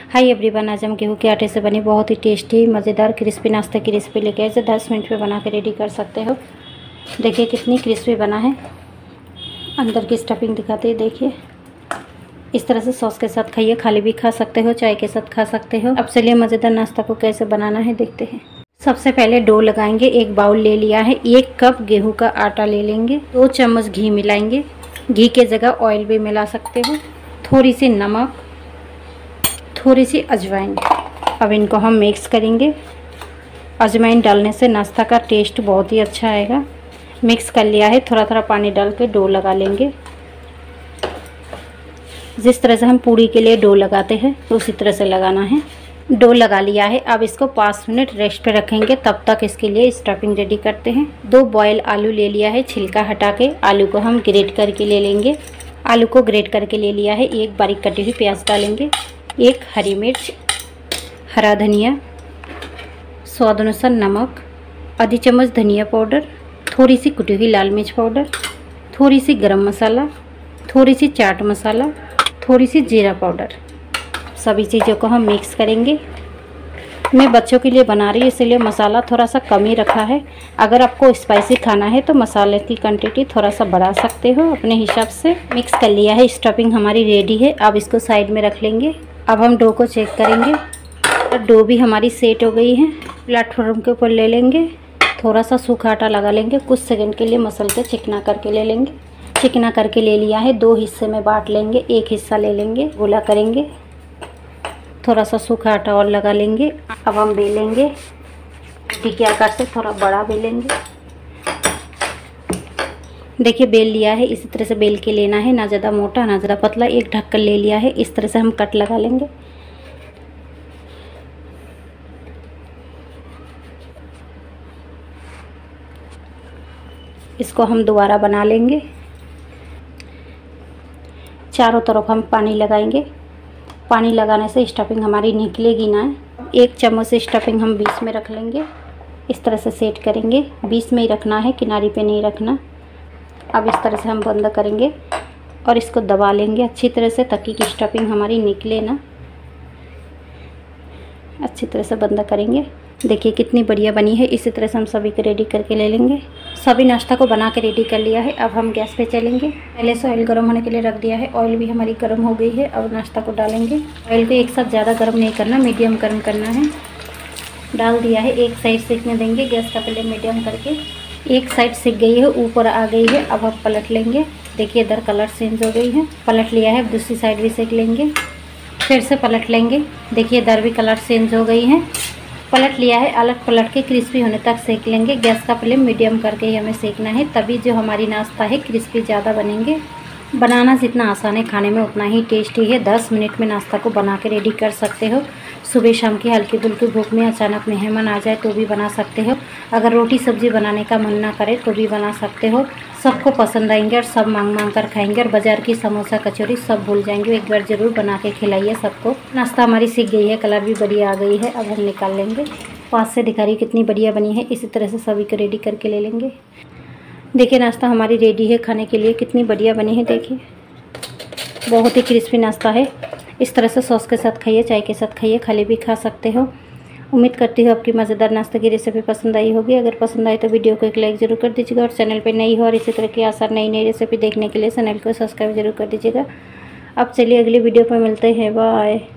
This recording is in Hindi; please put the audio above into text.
हाय एवरीवन, आज हम गेहूं के आटे से बनी बहुत ही टेस्टी मज़ेदार क्रिस्पी नाश्ते की रेसिपी लेके आए। इसे 10 मिनट में बना के रेडी कर सकते हो। देखिए कितनी क्रिस्पी बना है। अंदर की स्टफिंग दिखाते हैं। देखिए इस तरह से सॉस के साथ खाइए, खाली भी खा सकते हो, चाय के साथ खा सकते हो। अब चलिए मज़ेदार नाश्ता को कैसे बनाना है देखते हैं। सबसे पहले डो लगाएंगे। एक बाउल ले लिया है। 1 कप गेहूं का आटा ले लेंगे। 2 चम्मच घी मिलाएंगे। घी के जगह ऑयल भी मिला सकते हो। थोड़ी सी नमक, थोड़ी सी अजवाइन। अब इनको हम मिक्स करेंगे। अजवाइन डालने से नाश्ता का टेस्ट बहुत ही अच्छा आएगा। मिक्स कर लिया है। थोड़ा थोड़ा पानी डाल के डो लगा लेंगे। जिस तरह से हम पूड़ी के लिए डो लगाते हैं उसी तरह से लगाना है। डो लगा लिया है। अब इसको 5 मिनट रेस्ट पे रखेंगे। तब तक इसके लिए स्टफिंग रेडी करते हैं। 2 बॉयल आलू ले लिया है। छिलका हटा के आलू को हम ग्रेट करके ले लेंगे। आलू को ग्रेट करके ले लिया है। 1 बारीक कटी हुई प्याज डालेंगे। 1 हरी मिर्च, हरा धनिया, स्वाद अनुसार नमक, आधी चम्मच धनिया पाउडर, थोड़ी सी कुटी हुई लाल मिर्च पाउडर, थोड़ी सी गरम मसाला, थोड़ी सी चाट मसाला, थोड़ी सी जीरा पाउडर। सभी चीज़ों को हम मिक्स करेंगे। मैं बच्चों के लिए बना रही हूँ इसलिए मसाला थोड़ा सा कम ही रखा है। अगर आपको स्पाइसी खाना है तो मसाले की क्वांटिटी थोड़ा सा बढ़ा सकते हो अपने हिसाब से। मिक्स कर लिया है। स्टफिंग हमारी रेडी है। अब इसको साइड में रख लेंगे। अब हम डो को चेक करेंगे। डो भी हमारी सेट हो गई है। प्लेटफॉर्म के ऊपर ले लेंगे। थोड़ा सा सूखा आटा लगा लेंगे। कुछ सेकंड के लिए मसल के चिकना करके ले लेंगे। चिकना करके ले लिया है। 2 हिस्से में बांट लेंगे। 1 हिस्सा ले लेंगे, गोला करेंगे। थोड़ा सा सूखा आटा और लगा लेंगे। अब हम बेलेंगे। रोटी के आकार से थोड़ा बड़ा बेलेंगे। देखिए बेल लिया है। इसी तरह से बेल के लेना है, ना ज़्यादा मोटा ना ज़्यादा पतला। एक ढक्कन ले लिया है। इस तरह से हम कट लगा लेंगे। इसको हम दोबारा बना लेंगे। चारों तरफ हम पानी लगाएंगे। पानी लगाने से स्टफिंग हमारी निकलेगी ना। 1 चम्मच से स्टफिंग हम बीच में रख लेंगे। इस तरह से सेट करेंगे। बीच में ही रखना है, किनारे पे नहीं रखना। अब इस तरह से हम बंद करेंगे और इसको दबा लेंगे अच्छी तरह से ताकि स्टफिंग हमारी निकले ना। अच्छी तरह से बंद करेंगे। देखिए कितनी बढ़िया बनी है। इसी तरह से हम सभी को रेडी करके ले लेंगे। सभी नाश्ता को बना के रेडी कर लिया है। अब हम गैस पे चलेंगे। पहले से ऑयल गर्म होने के लिए रख दिया है। ऑयल भी हमारी गर्म हो गई है। अब नाश्ता को डालेंगे। ऑयल को एक साथ ज़्यादा गर्म नहीं करना, मीडियम गर्म करना है। डाल दिया है। एक साइड सेकने देंगे। गैस का पहले मीडियम करके। एक साइड सिक गई है, ऊपर आ गई है। अब हम पलट लेंगे। देखिए इधर कलर चेंज हो गई है। पलट लिया है। अब दूसरी साइड भी सेक लेंगे। फिर से पलट लेंगे। देखिए इधर भी कलर चेंज हो गई है। पलट लिया है। अलग पलट के क्रिस्पी होने तक सेक लेंगे। गैस का फ्लेम मीडियम करके ही हमें सेकना है, तभी जो हमारी नाश्ता है क्रिस्पी ज़्यादा बनेंगे। बनाना जितना आसान है खाने में उतना ही टेस्टी है। 10 मिनट में नाश्ता को बना के रेडी कर सकते हो। सुबह शाम की हल्की फुल्की भूख में अचानक मेहमान आ जाए तो भी बना सकते हो। अगर रोटी सब्जी बनाने का मन ना करे तो भी बना सकते हो। सबको पसंद आएंगे और सब मांग मांग कर खाएंगे और बाजार की समोसा कचौरी सब भूल जाएंगे। एक बार ज़रूर बना के खिलाइए सबको। नाश्ता हमारी सीख गई है। कलर भी बढ़िया आ गई है। अब हम निकाल लेंगे। पास से दिखा रही कितनी बढ़िया बनी है। इसी तरह से सभी को रेडी करके ले लेंगे। देखिए नाश्ता हमारी रेडी है खाने के लिए। कितनी बढ़िया बनी है। देखिए बहुत ही क्रिस्पी नाश्ता है। इस तरह से सॉस के साथ खाइए, चाय के साथ खाइए, खाली भी खा सकते हो। उम्मीद करती हूँ आपकी मज़ेदार नाश्ते की रेसिपी पसंद आई होगी। अगर पसंद आए तो वीडियो को एक लाइक ज़रूर कर दीजिएगा और चैनल पे नई हो और इसी तरह की आसान नई नई रेसिपी देखने के लिए चैनल को सब्सक्राइब जरूर कर दीजिएगा। अब चलिए अगली वीडियो पर मिलते हैं। बाय।